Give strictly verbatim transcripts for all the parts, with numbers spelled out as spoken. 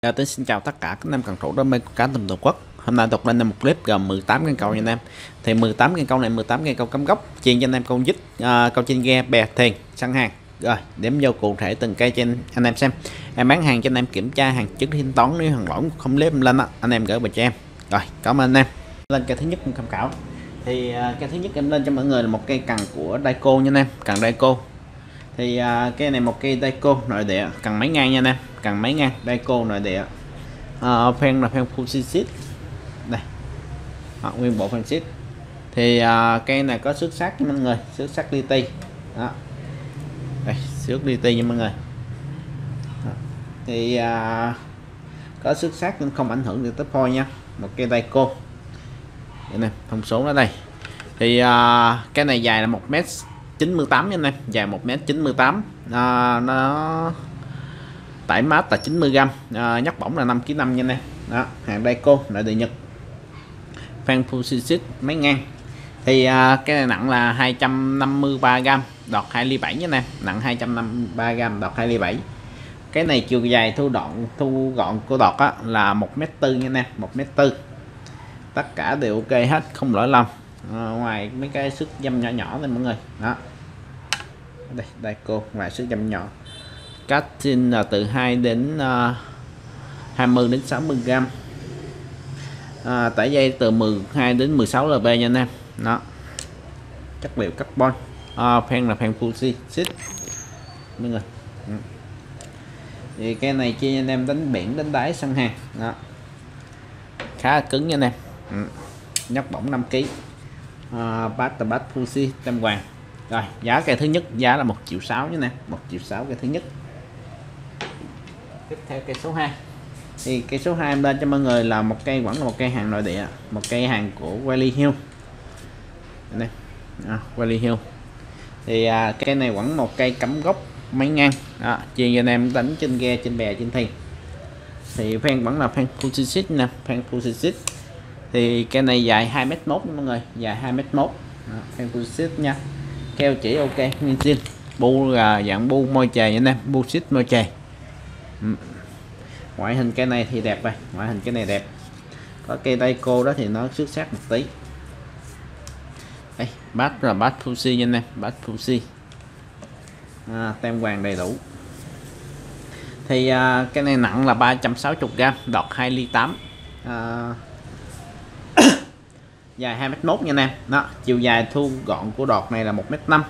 Dạ, tôi xin chào tất cả các anh em cần thủ đam mê cá tầm toàn quốc. Hôm nay tục lên một clip gồm mười tám cây câu nha anh em. Thì mười tám cây câu này mười tám cây câu cắm gốc chuyên cho anh em câu dít, à, câu trên ghe, bè, thuyền, săn hàng. Rồi điểm vô cụ thể từng cây trên anh em xem. Em bán hàng cho anh em kiểm tra hàng trước thanh toán, nếu hàng lỗi không clip lên đó, anh em gửi về cho em. Rồi cảm ơn anh em. Lên cây thứ nhất tham khảo. Thì à, cây thứ nhất em lên cho mọi người là một cây cần của Daico nha anh em, cần Daico. Thì à, cây này một cây Daico nội địa, cần mấy ngang nha anh em, cần mấy ngang Daico nội địa. À, phen là phen full xịt đây, à, nguyên bộ phen xịt. Thì à, cây này có xước sắt nha mọi người, xước sắt li ti đó, đây xước li ti nha mọi người đó. Thì à, có xước sắt nên không ảnh hưởng được tới phôi nha, một cây Daico đây nè, thông số ở đây. Thì à, cái này dài là một mét chín mươi tám nha anh em, dài một mét chín mươi tám, à, nó tải mát là chín mươi gam, à, nhắc bổng là năm ki lô gam nha anh em. Đó, hàng Daico nội địa Nhật, phan full mấy ngang. Thì à, cái này nặng là hai trăm năm mươi ba gam, đọt hai ly bảy nha anh em, nặng hai trăm năm mươi ba gam, đọt hai ly bảy. Cái này chiều dài thu đoạn thu gọn của đọt á, là một mét tư nha anh em, một mét tư. Tất cả đều ok hết, không lỗi lầm, à, ngoài mấy cái sức dâm nhỏ nhỏ này mọi người. Đó, đây Daico ngoài sức dâm nhỏ, cắt xin là từ hai đến uh, hai mươi đến sáu mươi gam, à, tải dây từ mười hai đến mười sáu lb nha anh em. Đó, chất liệu carbon, à, phen là phen full xịt mọi người. Ừ. Thì cái này chia anh em đánh biển đánh đáy săn hàng đó, khá là cứng nha anh em. Ừ. Nhóc bổng năm ki lô gam, à, bát là bát full xịt tam hoàng. Rồi giá cây thứ nhất giá là một triệu sáu nha nè, một triệu sáu cây thứ nhất. Tiếp theo cây số hai. Thì cây số hai em lên cho mọi người là một cây, vẫn là một cây hàng nội địa, một cây hàng của Wally Hill đây, à, Wally Hill. Thì à, cây này vẫn một cây cắm gốc mấy ngang đó, chuyên cho anh em đánh trên ghe, trên bè, trên thuyền. Thì phen vẫn là phen full xịt nè, phen full xịt. Thì cây này dài hai mét một mọi người, dài hai mét một, phen full xịt nha, keo chỉ ok nguyên zin, bu là dạng bu môi chày nha anh em, bu xịt môi chày. Ừ. Ngoại hình cây này thì đẹp rồi, ngoại hình cái này đẹp. Có cây Daico đó thì nó xuất sắc một tí. Đây, bát là bát full nha anh em, bát full, à, tem hoàng đầy đủ. Thì à, cái này nặng là ba trăm sáu mươi gam, đọt hai ly tám, à, dài hai mét một nha anh em. Đó, chiều dài thu gọn của đọt này là một mét năm.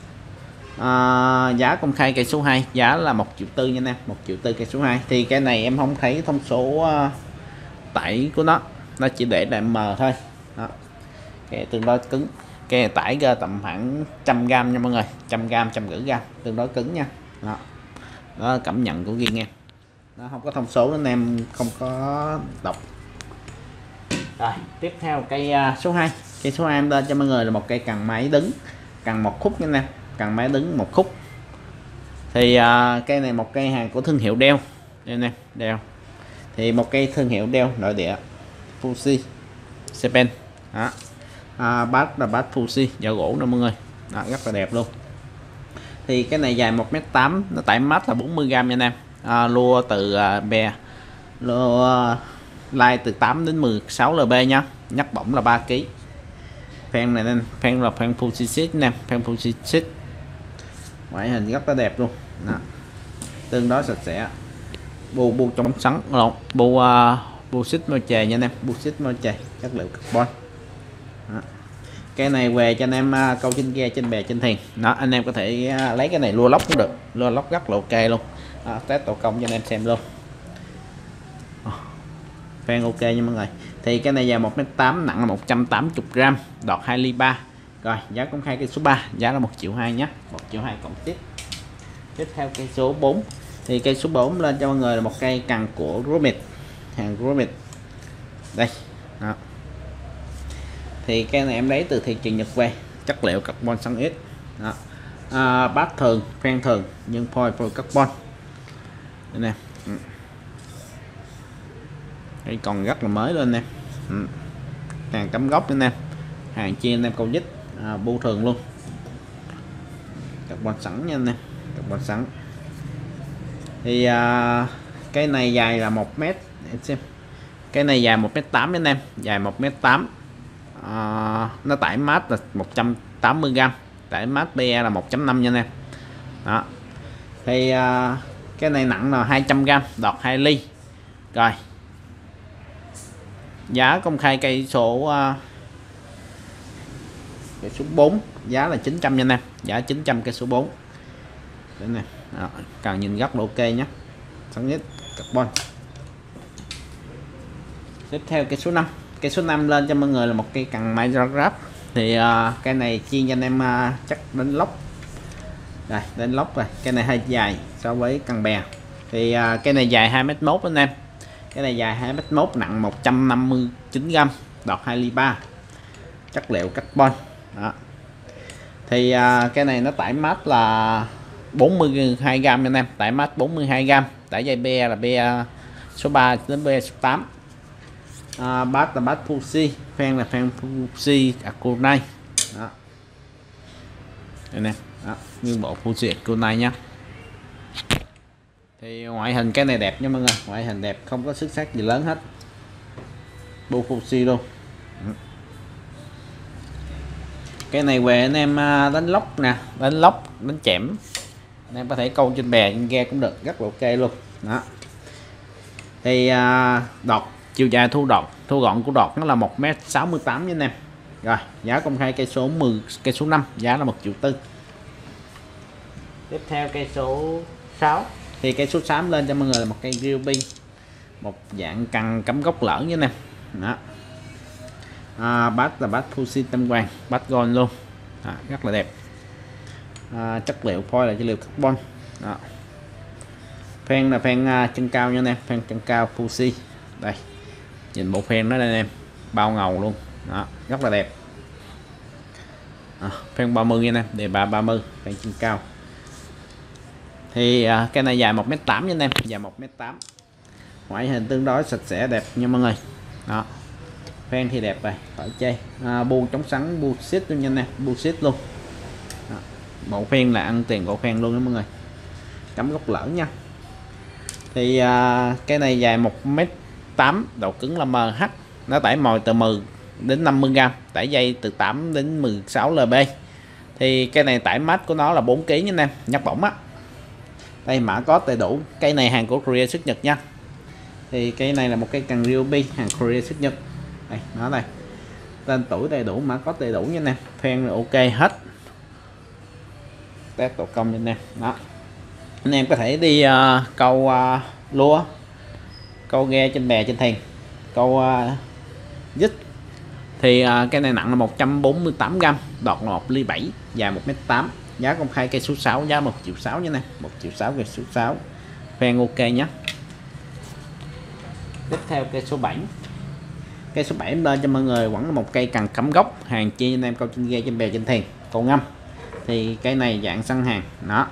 À, giá công khai cây số hai giá là một triệu tư nha anh em, một triệu tư cây số hai. Thì cái này em không thấy thông số uh, tải của nó, nó chỉ để là M thôi. Đó, cái tương đối cứng, cái tải ra tầm khoảng trăm gam nha mọi người, trăm gam, trăm rưỡi gam, tương đối cứng nha. Đó, đó là cảm nhận của riêng em, nó không có thông số nên em không có đọc. Rồi tiếp theo cây uh, số hai. Cây số hai em lên cho mọi người là một cây cần máy đứng, cần một khúc nha anh em, cần máy đứng một khúc. Thì uh, cây này một cây hàng của thương hiệu Dell đây nè, Dell. Thì một cây thương hiệu Dell nội địa Fuji Japan đó, à, bát là bát Fuji vỏ gỗ nè mọi người. Đó, rất là đẹp luôn. Thì cái này dài một mét tám, nó tải mát là bốn mươi gam nha anh em, à, lua từ uh, bè, lua uh, lai từ tám đến mười sáu lb nha, nhắc bổng là ba ki lô gam. Phen này nên phen là phen full xịt nè, phen full xịt, ngoại hình rất là đẹp luôn. Đó, tương đối sạch sẽ, bu bu trong sắn lộn, bu uh, bu xịt môi chè nha anh em, bu xịt môi chè, chất liệu carbon. Đó, cái này về cho anh em uh, câu trên ghe, trên bè, trên thuyền. Đó, anh em có thể uh, lấy cái này lua lóc cũng được, lua lóc rất là ok luôn. Đó, test tổ công cho anh em xem luôn. Phen ok nha mọi người. Thì cái này dài một mét tám, nặng là một trăm tám mươi gam, đọt hai ly ba. Rồi giá công khai cây số ba giá là một triệu hai nhé, một triệu hai cộng tiếp. Tiếp theo cây số bốn. Thì cây số bốn lên cho mọi người là một cây cần của Gromit, hàng Gromit đây. Đó, thì cây này em lấy từ thị trường Nhật về, chất liệu carbon xăng ít. Đó, à, bát thường, phen thường nhưng phôi phôi carbon đây nè. Ừ. Đây còn rất là mới lên nè. Ừ. Hàng cắm gốc nữa nè, hàng chia anh em câu dít, à, bu thường luôn, carbon sẵn nha anh em, carbon sẵn. Thì à, Cái này dài là một mét, em xem. Cái này dài một mét tám anh em, dài một mét tám. À, nó tải mát là một trăm tám mươi gam, tải mát pê e là một chấm năm nha anh em. Đó. Thì à, cái này nặng là hai trăm gam, đọt hai ly. Rồi. Giá công khai cây số à, cây số bốn, giá là chín trăm nha anh em, giá chín trăm cây số bốn. Đây này. Đó. Càng nhìn góc là ok nhé. Sáng nhất carbon. Tiếp theo cây số năm. Cây số năm lên cho mọi người là một cây cần Micrograph. Thì uh, cây này chuyên cho anh em uh, chắc đánh lốc. Đây, đánh lốc rồi. Cây này hơi dài so với cần bè. Thì uh, cây này dài hai mét một anh em. Cái này dài hai mét một, nặng một trăm năm mươi chín gam, đọt hai ly ba. Chất liệu carbon. Đó. Thì uh, cái này nó tải mát là bốn mươi hai gam anh em, tải mát bốn mươi hai gam, tải dây be là be số ba đến be số tám. À, bát là bát Fuji, fan là fan Fuji Aconite. Đó. Đây nè, đó, nguyên bộ Fuji Aconite nhá. Thì ngoại hình cái này đẹp nha mọi người, ngoại hình đẹp, không có xước sắc gì lớn hết. Bu Fuji luôn. Cái này về anh em đánh lóc nè, đánh lóc, đánh chẻm. Anh em có thể câu trên bè, trên ghe cũng được, rất là ok luôn. Đó. Thì à, đọt chiều dài thu đọt, thu gọn của đọt nó là một mét sáu mươi tám nha anh em. Rồi, giá công khai cây số mười, cây số năm, giá là một triệu tư. Tiếp theo cây số sáu. Thì cây số sáu lên cho mọi người là một cây Ryobi, một dạng cần cắm gốc lởn nha anh em. Đó. À, bát là bát Fuji tam quan, bát gold luôn. Đó, rất là đẹp. À, chất liệu phôi là chất liệu carbon. Đó. Phen là phen uh, chân cao nha anh em, phen chân cao Fuji. Đây, nhìn bộ phen nó đây anh em, bao ngầu luôn. Đó, rất là đẹp. À, phen ba mươi nha anh em, đề ba ba mươi, phen chân cao. Thì uh, cái này dài một mét tám nha anh em, dài một mét tám. Ngoại hình tương đối sạch sẽ đẹp nha mọi người. Đó. Phen thì đẹp rồi, khỏi chê. À, bu chống sắn, bu xít luôn nha anh em, bu xít luôn. Đó. Bộ phen là ăn tiền bộ phen luôn đó mọi người. Cắm gốc lởn nha. Thì à, cái này dài một mét tám, độ cứng là em hát, nó tải mồi từ mười đến năm mươi gam, tải dây từ tám đến mười sáu lb. Thì cái này tải mát của nó là bốn ki lô gam nha anh em, nhắc bổng á. Đây mã có đầy đủ, cây này hàng của Korea xuất Nhật nha. Thì cây này là một cây cần Ryobi hàng Korea xuất Nhật. Đây, nó đây. Tên tuổi đầy đủ, mã có đầy đủ nha anh em, phen là ok hết. Test tổ công nha anh em. Đó. Anh em có thể đi uh, câu uh, lúa, câu ghe trên bè trên thuyền, câu uh, dít. Thì uh, cái này nặng là một trăm bốn mươi tám gam, đọt là một ly bảy, dài một mét tám. Giá công khai cây số sáu, giá một triệu sáu nha nè, một triệu sáu cây số sáu. Phen ok nhé. Tiếp theo cây số bảy. Cây số bảy lên cho mọi người vẫn là một cây cần cắm gốc, hàng chi anh em câu trên ghe trên bè trên thuyền, câu ngâm. Thì cây này dạng săn hàng. Đó.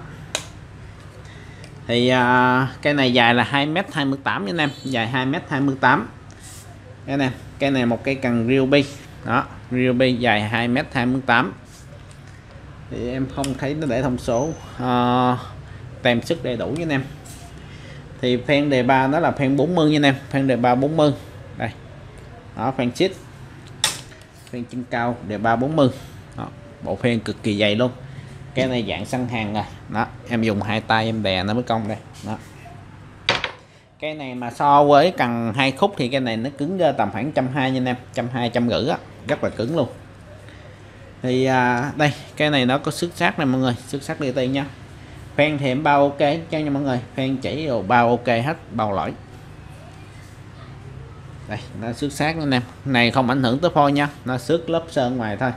Thì uh, cây này dài là hai mét hai mươi tám nha anh em, dài hai mét hai mươi tám. Cái này, cây này một cây cần Ryobi. Đó, Ryobi dài hai mét hai mươi tám. Thì em không thấy nó để thông số. Uh, tem sức đầy đủ nha anh em. Thì phen đề ba nó là phen bốn mươi nha anh em, phen đề ba bốn mươi. Đây. Đó, phen chít. Phen chân cao đề ba bốn mươi. Đó, bộ phen cực kỳ dày luôn. Cái này dạng săn hàng rồi. Đó, em dùng hai tay em đè nó mới cong đây. Đó. Cái này mà so với cần hai khúc thì cái này nó cứng tầm khoảng một trăm hai mươi nha anh em, một trăm hai mươi, một trăm rưỡi á, rất là cứng luôn. Thì à, đây, cái này nó có xước sát này mọi người, xước sát đê tê nha. Phen thì em bao ok cho nha mọi người, phen chỉ đồ bao ok hết, bao lỗi. Đây, nó xước sát anh em. Này không ảnh hưởng tới phôi nha, nó xước lớp sơn ngoài thôi.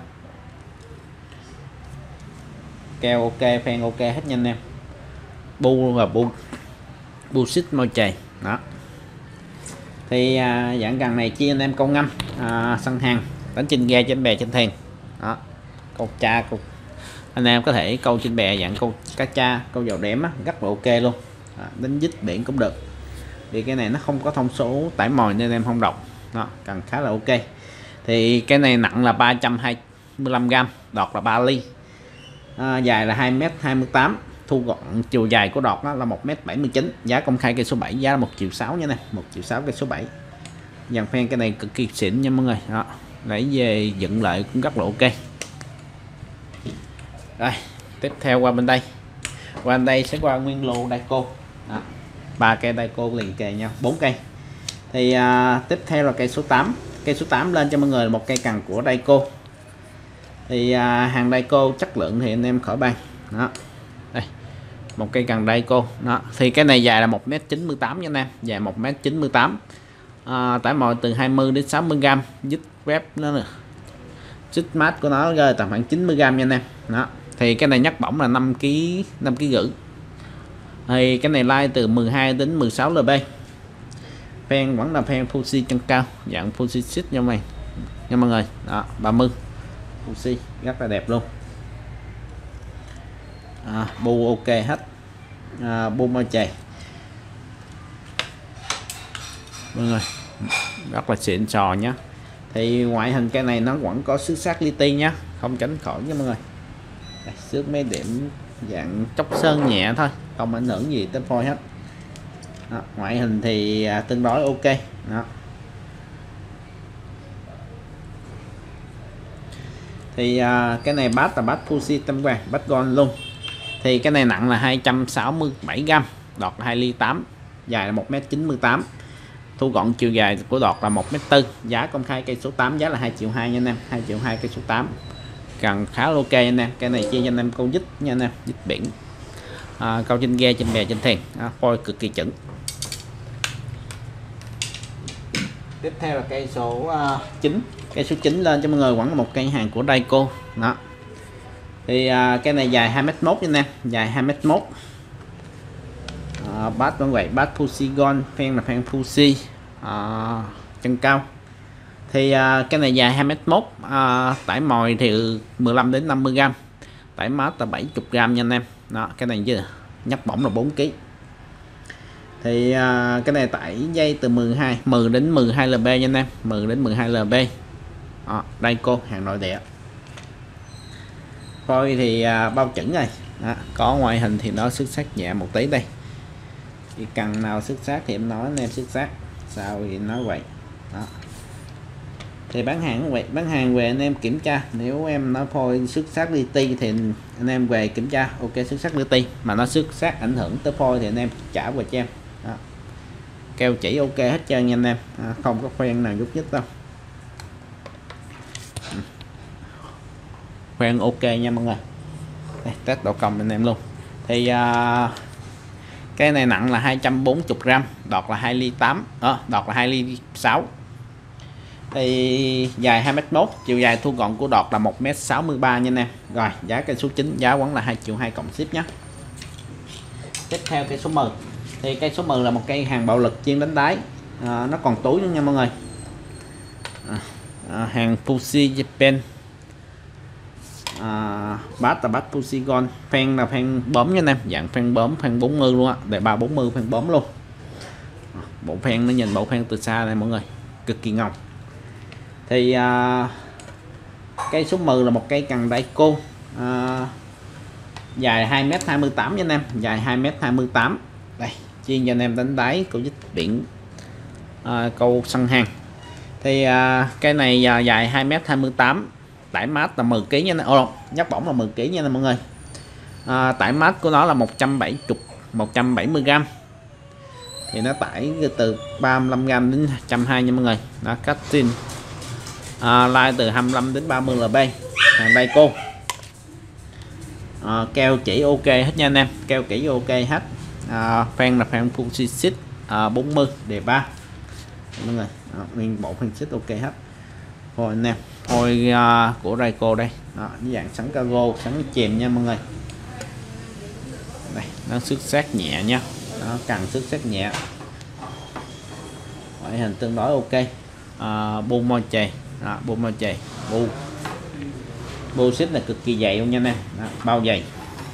Keo ok, phen ok hết nha anh em. Bu và bu bu xích môi chày. Đó. Thì à, dạng cần này chia anh em câu ngâm, à, săn hàng, đánh trên ghe trên bè trên thuyền. Đó. Câu cha, câu anh em có thể câu trên bè dạng câu cá cha, câu dầu đếm á, rất là ok luôn. Đó, đánh dít biển cũng được. Vì cái này nó không có thông số tải mồi nên em không đọc. Đó, cần khá là ok. Thì cái này nặng là ba trăm hai mươi lăm gam, đọt là ba ly. À, dài là hai mét hai mươi tám, thu gọn chiều dài của đọt đó là một mét bảy mươi chín, giá công khai cây số bảy giá là một triệu sáu nha nè, một triệu sáu cây số bảy. Dàn phen cái này cực kỳ xịn nha mọi người. Đó, lấy về dựng lại cũng rất là ok. Rồi tiếp theo qua bên đây, qua bên đây sẽ qua nguyên lô Daico, ba cây Daico liền kề nhau, bốn cây. Thì à, tiếp theo là cây số tám, cây số tám lên cho mọi người một cây cằn của Daico. Thì à, hàng Daico chất lượng thì anh em khỏi bàn. Đó, đây một cây cằn Daico. Đó, thì cái này dài là một mét chín mươi tám nha anh em, dài một mét chín mươi tám, à, tải mọi từ hai mươi đến sáu mươi gram, dít web nó nè, dít mát của nó rơi tầm khoảng chín mươi gram nha anh em. Đó, thì cái này nhắc bổng là năm ký, năm ký rưỡi. Thì cái này like từ mười hai đến mười sáu lb. Phen vẫn là phen Fuji chân cao, dạng Fuji xích nha mày nha mọi người. Đó, ba mươi Fuji rất là đẹp luôn. À, bu ok hết, à, bu môi chày mọi người, rất là xịn sò nhá. Thì ngoại hình cây này nó vẫn có xước sát li ti nhá, không tránh khỏi nha mọi người. Đây, xước mấy điểm dạng chóc sơn nhẹ thôi, không ảnh hưởng gì tới phôi hết. Đó, ngoại hình thì à, tương đối ok. Đó, thì à, cái này bát là bát Fuji tâm vàng, bát gold luôn. Thì cái này nặng là hai trăm sáu mươi bảy gram, đọt là hai ly tám, dài là một mét chín mươi tám, thu gọn chiều dài của đọt là một mét bốn, giá công khai cây số tám giá là hai triệu hai nha anh em, hai triệu hai cây số tám. Cần khá là ok anh em. Cái này chia cho anh em câu dít nha anh em, dít biển, à, câu trên ghe, trên bè, trên thuyền, à, phôi cực kỳ chuẩn. Tiếp theo là cây số uh, chín, cây số chín lên cho mọi người vẫn là một cây hàng của Daico. Đó, thì uh, cái này dài hai mét một nha anh em, dài hai mét một, uh, bát vẫn vậy, bát Fuji Gold, phen là phen Fuji, uh, chân cao. Thì uh, cái này dài hai mét một, uh, tải mồi thì mười lăm đến năm mươi gram, tải mát là bảy mươi gram nha anh em. Đó, cái này chứ nhắc bổng là bốn ký. Thì uh, cái này tải dây từ mười hai, mười đến mười hai lb nha anh em, mười đến mười hai lb. Đó, Daico hàng nội địa. Phôi thì uh, bao chuẩn rồi. Đó, có ngoại hình thì nó xước sát nhẹ một tí đây. Thì cần nào xước sát thì em nói anh em xước sát, sao thì nói vậy. Đó, thì bán hàng vậy, bán hàng về anh em kiểm tra, nếu em nói phôi xước sát li ti thì anh em về kiểm tra ok xước sát li ti, mà nó xước sát ảnh hưởng tới phôi thì anh em trả về cho em. Đó, keo chỉ ok hết trơn nha anh em, à, không có khoen nào rút nhất đâu, khoen ok nha mọi người. Đây, test độ cong anh em luôn. Thì à, cái này nặng là hai trăm bốn mươi gram, đọt là hai ly tám, đó, đọt là hai ly sáu. Thì dài hai mét một, chiều dài thu gọn của đọt là một mét sáu mươi ba nha anh em. Rồi, giá cây số chín giá vẫn là hai triệu hai cộng ship nhé. Tiếp theo cây số mười. Thì cây số mười là một cây hàng bạo lực chuyên đánh đáy, à, nó còn túi nữa nha mọi người. À, à, hàng Fuji Japan, à, bát là bát Fuji Gold, phen là phen bấm nha anh em, dạng phen bấm, phen bốn mươi luôn á, để ba bốn mươi phen bấm luôn. À, bộ phen nó nhìn bộ phen từ xa này mọi người, cực kỳ ngầu. Thì à, cây số mười là một cây cằn Daico, à, dài hai mét hai mươi tám nha anh em, dài hai mét hai mươi tám. Đây, chuyên cho anh em đánh đáy, câu dít biển, à, câu săn hàng. Thì à, cái này à, dài hai mét hai mươi tám, tải mát là mười ký nha anh em, oh, nhắc bổng là mười ký nha mọi người. À, tải mát của nó là một trăm bảy mươi, một trăm bảy mươi gram. Thì nó tải từ ba mươi lăm gram đến một trăm hai mươi nha mọi người. Đó, cắt tin. À, like từ hai mươi lăm đến ba mươi lb, hàng Daico. À, keo chỉ ok hết nha anh em, keo chỉ ok hết. À, phen là phen Fuji xích, à, bốn mươi đề ba mọi người. À, nguyên bộ phen xích ok hết. Rồi anh em, thôi uh, của Daico đây. Đó, với dạng sắn cargo, sắn chèm nha mọi người. Đây, nó xước sát nhẹ nha, nó càng xước sát nhẹ, ngoại hình tương đối ok. À, bu môi chày, đó, bu môi chày, bu bu xích là cực kỳ dày luôn nha anh em. Đó, bao dày.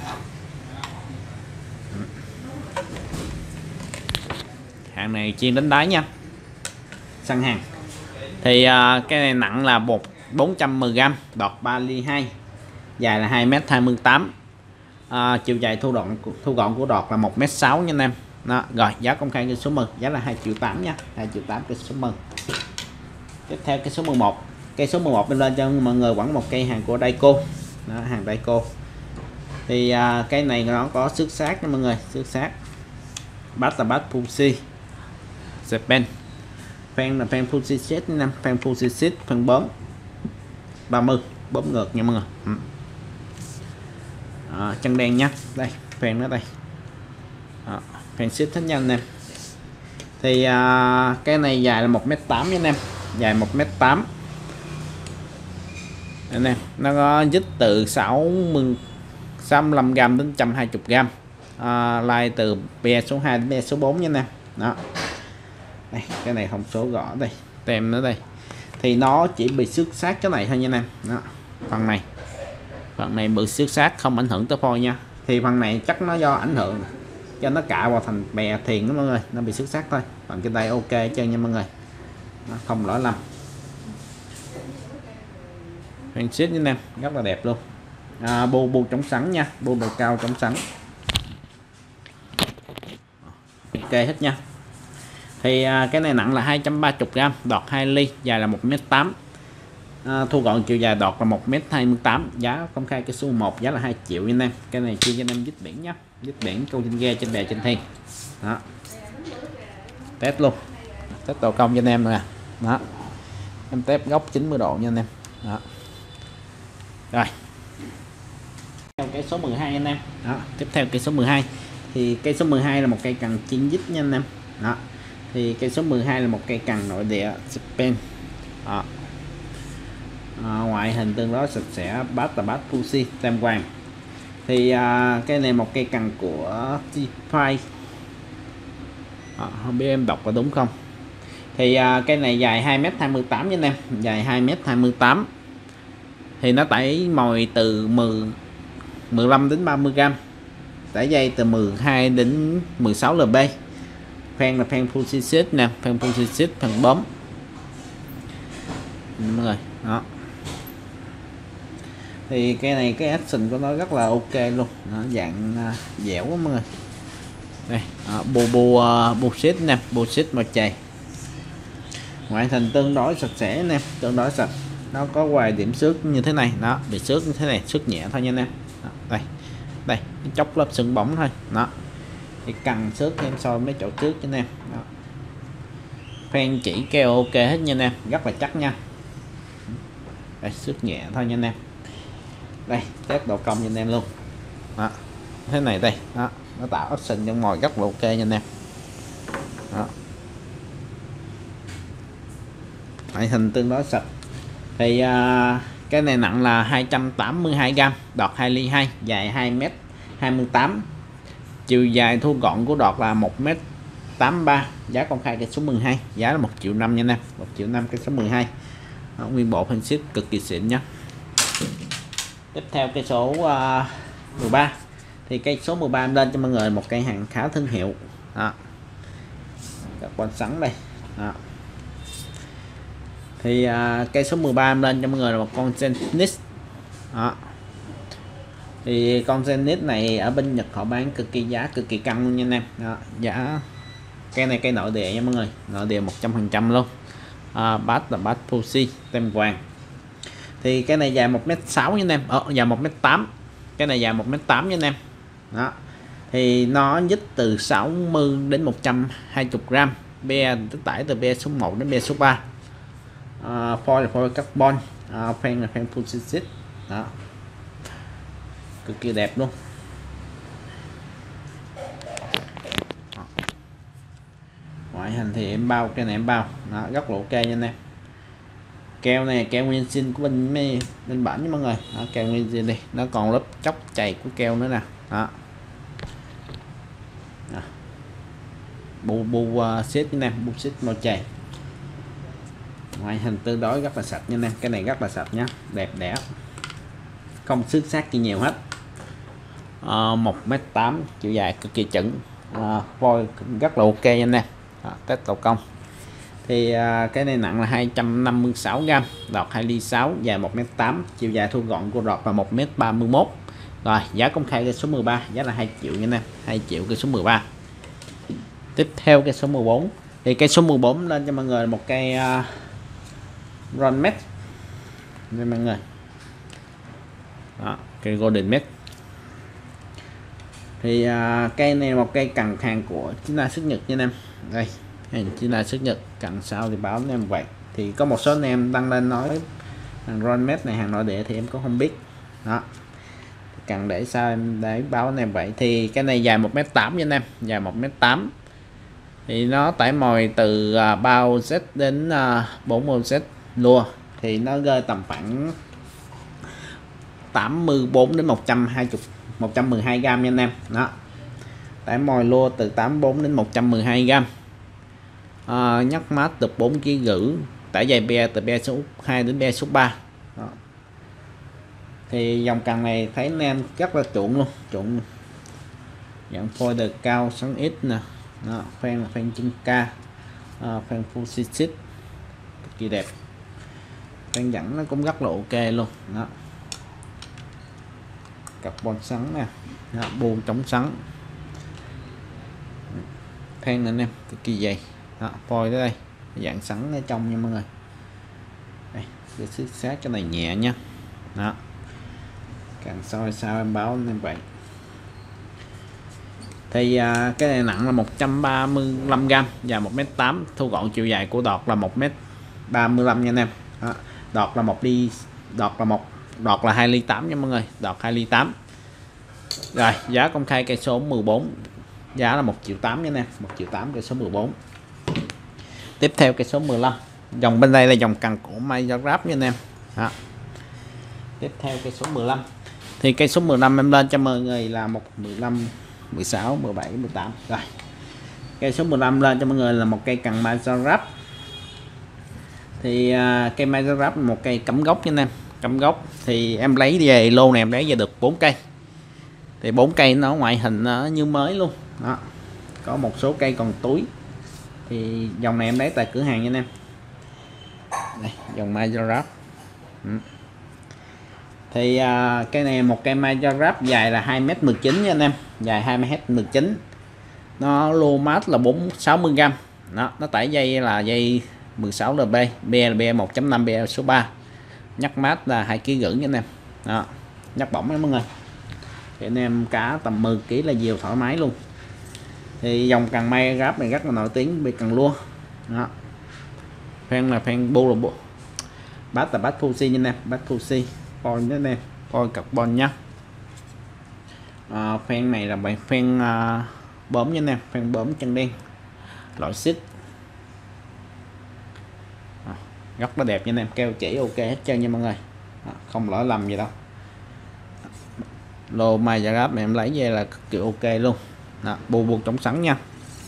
Hàng này chuyên đánh đáy nha, săn hàng. Thì à, cái này nặng là bột bốn trăm mười gram, đọt ba ly hai, dài là hai mét hai mươi tám, à, chiều dài thu gọn thu gọn của đọt là một mét sáu nha anh em. Đó, rồi giá công khai cây số mười giá là hai triệu tám nha, hai triệu tám cây số mười. Tiếp theo cây số mười một, cây số mười một bên lên cho mọi người quẳng một cây hàng của Daico. Đó, hàng Daico thì à, cái này nó có xước sát nha mọi người, xước sát, bát là bát Fuji Japan, fan là fan Fuji set năm, fan Fuji set phần bấm ba mươi bấm ngược nha mọi người. Ừ. À, chân đen nhá, đây fan nó đây. Đó, fan set hết nha anh em. Thì à, cái này dài là một mét tám nha anh em, dài một mét tám anh em. Nó có dít từ sáu mươi sáu mươi lăm gam đến một trăm hai mươi gam, à, like từ be số hai đến be số bốn nha anh em. Đó, đây, cái này thông số gõ đây, tem nữa đây. Thì nó chỉ bị xước sát cái này thôi nha anh em. Đó, phần này phần này bị xước sát không ảnh hưởng tới phôi nha. Thì phần này chắc nó do ảnh hưởng cho nó cạ vào thành bè thiền đó mọi người, nó bị xước sát thôi. Còn cái tay ok chân nha mọi người. Đó, không lỗi lầm. Fan sheet với anh em rất là đẹp luôn. À, bu bu chống sắn nha, bu độ cao chống sắn. Ok hết nha. Thì à, cái này nặng là hai trăm ba mươi gam, đọt hai ly, dài là một mét tám. À, thu gọn chiều dài đọt là một mét hai mươi tám, giá công khai cái số một giá là hai triệu nha anh em. Cái này chia cho anh em dít biển nhá, dít biển câu trên ghe trên bè trên thiên. Đó, test luôn, test độ công cho anh em nè. Đó, em test góc chín mươi độ nha anh em. Đó, rồi theo cái số mười hai anh em. Đó, tiếp theo cây số mười hai thì cây số mười hai là một cây cần chiên dít nha anh em. Đó, thì cây số mười hai là một cây cần nội địa Japan. Đó. À, ngoại hình tương đối sạch sẽ, bát là bát Fuji tam hoàng. Thì à, cái này một cây cần của T-Fi, à, không biết em đọc có đúng không. Thì à, cái này dài hai mét hai mươi tám nha anh em, dài hai mét hai mươi tám. Thì nó tải mồi từ mười lăm đến ba mươi gam, tải dây từ mười hai đến mười sáu lb. Fan là fan Fuji set nè, fan Fuji set phần bấm mọi người. Đó, thì cái này cái action của nó rất là ok luôn. Đó, dạng uh, dẻo quá mọi người. Đây, uh, bù bù uh, bù set nè, bù set màu chày, ngoại hình tương đối sạch sẽ nè, tương đối sạch. Nó có vài điểm xước như thế này, đó bị xước như thế này, xước nhẹ thôi nha anh em. Đó, đây đây chốc lớp sừng bóng thôi. Đó, thì cần xước thêm so mấy chỗ trước cho anh em. Đó, fan chỉ keo ok hết nha anh em, rất là chắc nha. Đây, xước nhẹ thôi nha anh em. Đây, test độ cong cho anh em luôn. Đó, thế này đây. Đó, nó tạo option trong mồi rất là ok nha anh em. Đó, ngoại hình tương đối sạch. Thì à, cái này nặng là hai trăm tám mươi hai gam, đọt hai ly hai, dài hai mét hai mươi tám, chiều dài thu gọn của đọt là một mét tám mươi ba, giá công khai cái số mười hai giá là một triệu năm nha anh em, một triệu năm cái số mười hai. Đó, nguyên bộ phân xếp cực kỳ xịn nhé. Tiếp theo cây số uh, mười ba thì cây số mười ba lên cho mọi người một cây hàng khá thương hiệu. Đó, các quan sẵn đây. Đó, thì uh, cây số mười ba lên cho mọi người là một con Zenith. Đó, thì con Zenith này ở bên Nhật họ bán cực kỳ giá cực kỳ căng luôn nha anh em. Đó, giá cây này cây nội địa nha mọi người, nội địa một trăm phần trăm luôn. À, bát là bát Fuji tem vàng. Thì cái này dài một mét sáu nha anh em, ờ, dài một mét tám, cái này dài một mét tám nha anh em. Đó, thì nó dít từ sáu mươi đến một trăm hai mươi gram, be tải từ be số một đến be số ba. À, foil là foil carbon, à, fan là fan Fuji. Đó, cực kỳ đẹp luôn. Đó, ngoại hình thì em bao, cái này em bao. Đó, rất là ok nha anh em. Keo này keo nguyên zin của bên bên bản với mọi người. Đó, keo nguyên zin đi, nó còn lớp chóc chày của keo nữa nè. Đó, đó, bu bu uh, xếp với em, bu xếp màu chày, ngoại hình tương đối rất là sạch nha anh em. Cái này rất là sạch nhá, đẹp đẽ, không xước sát gì nhiều hết. uh, một mét tám, chiều dài cực kỳ chuẩn, uh, voi rất là ok nha anh em. Đó, test tổ công. Thì à, cái này nặng là hai trăm năm mươi sáu gam, đọt hai ly sáu, dài một mét tám, chiều dài thu gọn của đọt là một mét ba mươi mốt. Rồi giá công khai cây số mười ba giá là hai triệu nha anh em, hai triệu cây số mười ba. Tiếp theo cây số mười bốn thì cây số mười bốn lên cho mọi người một cây uh, Ron Met nha mọi người. Đó, cây Golden Met. Thì uh, cây này một cây cằn hàng của chúng ta xuất nhật nha anh em. Đây, hình chúng ta xuất nhật cằn sau thì báo anh em vậy. Thì có một số anh em đăng lên nói hàng Ron Met này hàng nội địa thì em cũng không biết. Đó. Cần để sao em để báo anh em vậy. Thì cái này dài một mét tám nha anh em, dài một mét tám. Thì nó tải mồi từ uh, bao Z đến uh, bốn mươi Z lua thì nó rơi tầm khoảng tám mươi bốn đến một trăm hai mươi một trăm mười hai gram nha anh em. Đó. Tải mồi lua từ tám mươi bốn đến một trăm mười hai gram. À, nhắc mát từ bốn ký gửi, tải dài be từ be số hai đến be số ba. Đó. Thì dòng cần này thấy anh em rất là chuẩn luôn, chuẩn dạng folder cao sáng ít nè. Đó, khoen là khoen chân K, à, khoen full xịt cực kỳ đẹp, khoen dẫn nó cũng rất là ok luôn. Đó, carbon sắn nè, buông chống sắn, khoen anh em cực kỳ dày. Đó, phôi tới đây dạng sắn ở trong nha mọi người. Đây, để xích sát cái này nhẹ nha. Đó, càng soi sao em báo em vậy. Thì à, cái này nặng là một trăm ba mươi lăm gram, dài một mét tám, thu gọn chiều dài của đọt là một mét ba mươi lăm nha anh em. Đó, đọt là một ly, đọt là một đọt là hai ly tám nha mọi người, đọt hai ly tám. Rồi giá công khai cây số mười bốn giá là một triệu tám nha anh em, một triệu tám cây số mười bốn. Tiếp theo cây số mười lăm, dòng bên đây là dòng cần của Majorap nha anh em. Đó. Tiếp theo cây số mười lăm thì cây số mười lăm em lên cho mọi người là một mười lăm, mười sáu, mười bảy, mười tám. Rồi cây số mười lăm lên cho mọi người là một cây cần Majorap. Thì uh, cây Majorap một cây cắm gốc nha anh em, cắm gốc. Thì em lấy về lô này em lấy về được bốn cây. Thì bốn cây nó ngoại hình nó như mới luôn. Đó, có một số cây còn túi. Thì dòng này em lấy tại cửa hàng nha anh em. Đây, dòng Majorap. Ừ. Thì à, cây này một cây Majorap dài là hai mét mười chín nha anh em, dài hai mét mười chín. Nó lô mát là bốn sáu mươi gram. Đó, nó tải dây là dây mười sáu L B, be là be một chấm năm, be số ba. Nhắc mát là hai ký rưỡi nha anh em. Đó, nhắc bỏng đó mọi người. Thì anh em cá tầm mười ký là nhiều thoải mái luôn. Thì dòng cần Majorap này rất là nổi tiếng bị cần lua. Đó. Fan là fan bu là bu. Bát là bát Fuji nha anh em, bát Fuji. Phôi nữa nè, phôi carbon nhá. À, phen này là bài phen uh, bấm nha nè, phen bấm chân đen, loại xích. À, rất là đẹp nha anh em, keo chỉ ok hết trơn nha mọi người. À, không lỗi lầm gì đâu. Lô Majorap này em lấy về là cực kỳ ok luôn. Đó, bu buộc chống sắn nha.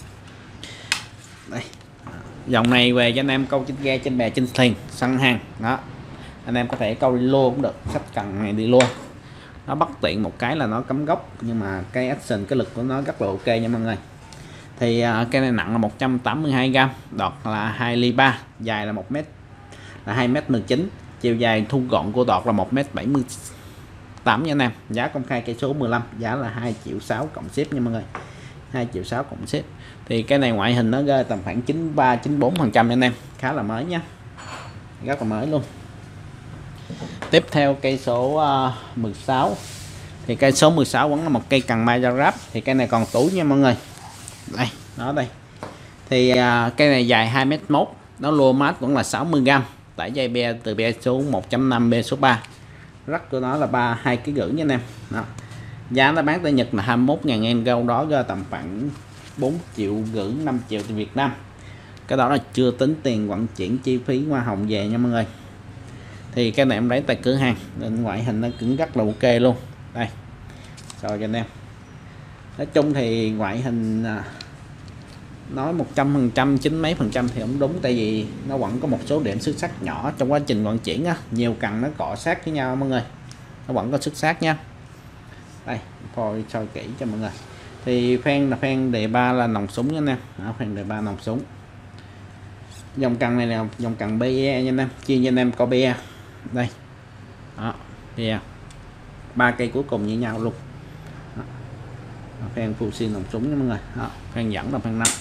Đây. Dòng này về cho anh em câu trên ghe, trên bè, trên thuyền, săn hàng. Đó, anh em có thể câu đi lô cũng được, sách cần này đi lô. Nó bất tiện một cái là nó cắm gốc, nhưng mà cái action, cái lực của nó rất là ok nha mọi người. Thì uh, cái này nặng là một trăm tám mươi hai gram, đọt là hai ly ba, dài là một mét, là hai mét mười chín, chiều dài thu gọn của đọt là một mét bảy mươi tám nha anh em. Giá công khai cây số mười lăm giá là hai triệu sáu cộng ship nha mọi người, hai triệu sáu cộng ship. Thì cái này ngoại hình nó rơi tầm khoảng chín mươi ba, chín mươi bốn phần trăm anh em, khá là mới nhá, rất là mới luôn. Tiếp theo cây số uh, mười sáu. Thì cây số mười sáu vẫn là một cây cần Majorap. Thì cây này còn túi nha mọi người. Đây, nó đây. Thì uh, cây này dài hai mét một, nó lô mát vẫn là sáu mươi gram, tải dây be từ be số một chấm năm, be số ba. Rắc của nó là ba hai ký rưỡi nha anh em. Đó. Giá nó bán tại Nhật là hai mươi mốt nghìn em, đâu đó ra tầm khoảng bốn triệu rưỡi, năm triệu từ Việt Nam. Cái đó là chưa tính tiền vận chuyển, chi phí hoa hồng về nha mọi người. Thì cái này em lấy tại cửa hàng nên ngoại hình nó cũng rất là ok luôn. Đây, rồi cho anh em. Nói chung thì ngoại hình nói một trăm phần trăm, chín mấy phần trăm thì không đúng, tại vì nó vẫn có một số điểm xuất sắc nhỏ trong quá trình vận chuyển á, nhiều cần nó cọ sát với nhau mọi người, nó vẫn có xuất sắc nha. Đây, phôi soi kỹ cho mọi người. Thì phen là phen đề ba là nòng súng nha anh em. Đó, phen đề ba nòng súng. Dòng cần này là dòng cần bê e nha anh em, chia cho anh em có bê e. Đây. Đó, bê e. ba cây cuối cùng như nhau luôn. Phen Fuji nòng súng nha mọi người. Đó, phen dẫn là phen năm,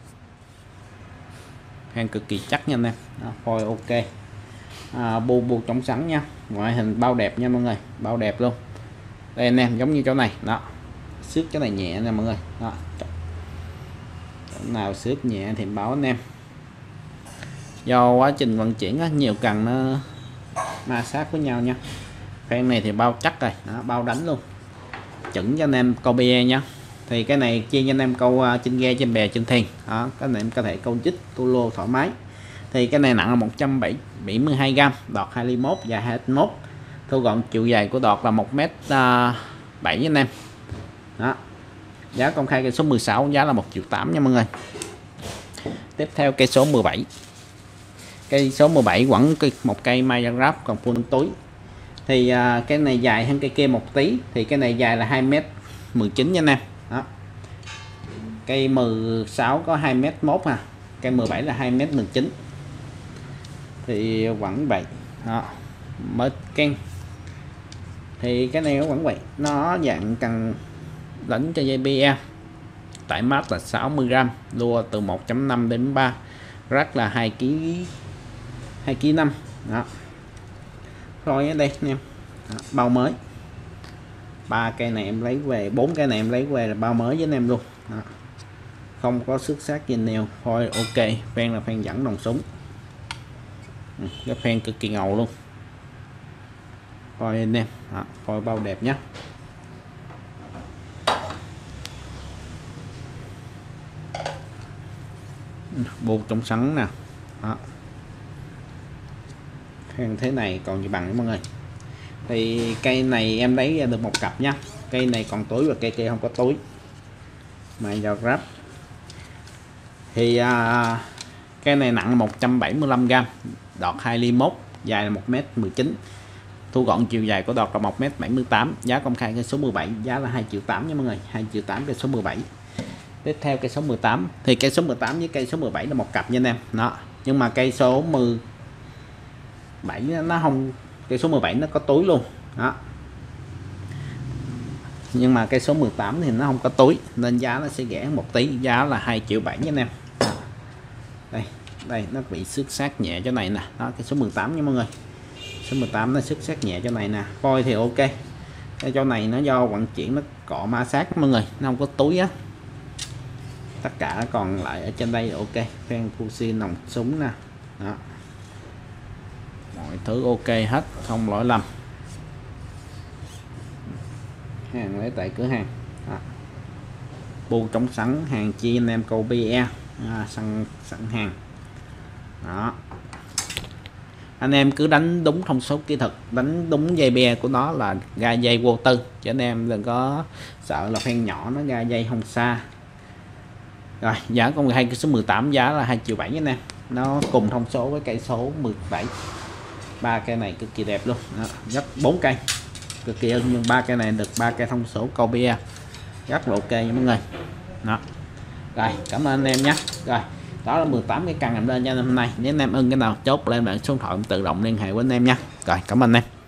phen cực kỳ chắc nha anh em. Đó, phôi ok, à, bu bu chống sắn nha, ngoại hình bao đẹp nha mọi người, bao đẹp luôn. Đây anh em, giống như chỗ này đó, xước cái này nhẹ nè mọi người. Đó, chỗ nào xước nhẹ thì báo anh em, do quá trình vận chuyển á, nhiều cần nó ma sát với nhau nha. Phen này thì bao chắc rồi đó, bao đánh luôn, chuẩn cho anh em câu bê nha. Thì cái này chia cho anh em câu uh, trên ghe, trên bè, trên thuyền đó, cái này em có thể câu chích tu lô thoải mái. Thì cái này nặng là một trăm bảy mươi hai gam, đọt hai ly mốt, dài hai mốt, thu gọn chiều dài của đọt là một mét bảy anh em. Đó, giá công khai cây số mười sáu giá là một triệu tám nha mọi người. Tiếp theo cây số mười bảy, cây số mười bảy quẳng một cây Mayagraph còn full túi. Thì à, cái này dài hơn cây kia một tí, thì cái này dài là hai mét mười chín nha anh em. Đó, cây mười sáu có hai mét một à, cây mười bảy là hai mét mười chín, thì quẳng vậy đó, mới ken. Thì cái này nó quẳng vậy, nó dạng cần đánh cho dây bê e, tải mát là sáu mươi gam, lua từ một chấm năm đến ba, rác là hai ki hai ki năm. Đó, rồi ở đây anh em, đó, bao mới. Ba cây này em lấy về, bốn cây này em lấy về là bao mới với anh em luôn. Đó, không có xước sát gì nèo, thôi ok. Phen là phen dẫn nòng súng, ừ, cái phen cực kỳ ngầu luôn. Thôi anh em, đó, coi bao đẹp nhé. Bô trong sắn nè. Đó, phen thế này còn gì bằng nữa mọi người. Thì cây này em lấy được một cặp nha, cây này còn túi và cây kia không có túi. Mayagraph thì à, cây này nặng một trăm bảy mươi lăm gam, đọt hai ly mốt, dài là một mét mười chín, thu gọn chiều dài của đọt là một mét bảy mươi tám. Giá công khai cây số mười bảy giá là hai triệu tám nha mọi người, hai triệu tám cây số mười bảy. Tiếp theo cây số mười tám, thì cây số mười tám với cây số mười bảy là một cặp nha anh em. Đó, nhưng mà cây số mười bảy nó không, cây số mười bảy nó có túi luôn. Đó, nhưng mà cây số mười tám thì nó không có túi nên giá nó sẽ rẻ một tí, giá là hai triệu bảy nha anh em. Đây đây nó bị xước sát nhẹ chỗ này nè. Đó, cái số mười tám nha mọi người, số mười tám nó xước sát nhẹ chỗ này nè, coi thì ok. Cái chỗ này nó do vận chuyển nó cọ ma sát mọi người, nó không có túi á. Tất cả còn lại ở trên đây là ok. Phen Fuji nòng súng nè. Đó, mọi thứ ok hết, không lỗi lầm. Hàng lấy tại cửa hàng. Đó, bu chống sẵn, hàng chi anh em câu bê e, à, sẵn sẵn hàng. Đó, anh em cứ đánh đúng thông số kỹ thuật, đánh đúng dây bè của nó là ga dây vô tư, chứ anh em đừng có sợ là phen nhỏ nó ga dây không xa. Rồi giá công khai cái số mười tám giá là hai triệu bảy nha anh em, nó cùng thông số với cây số mười bảy. Ba cây này cực kỳ đẹp luôn. Đó, gấp bốn cây cực kỳ ưng, nhưng ba cây này được ba cây thông số câu bia rất là ok nha mọi người. Đó, rồi cảm ơn anh em nhé. Rồi đó là mười tám cái căn em lên cho hôm nay. Nếu anh em ưng cái nào chốt lên bạn số điện thoại tự động liên hệ với anh em nha. Rồi cảm ơn anh em.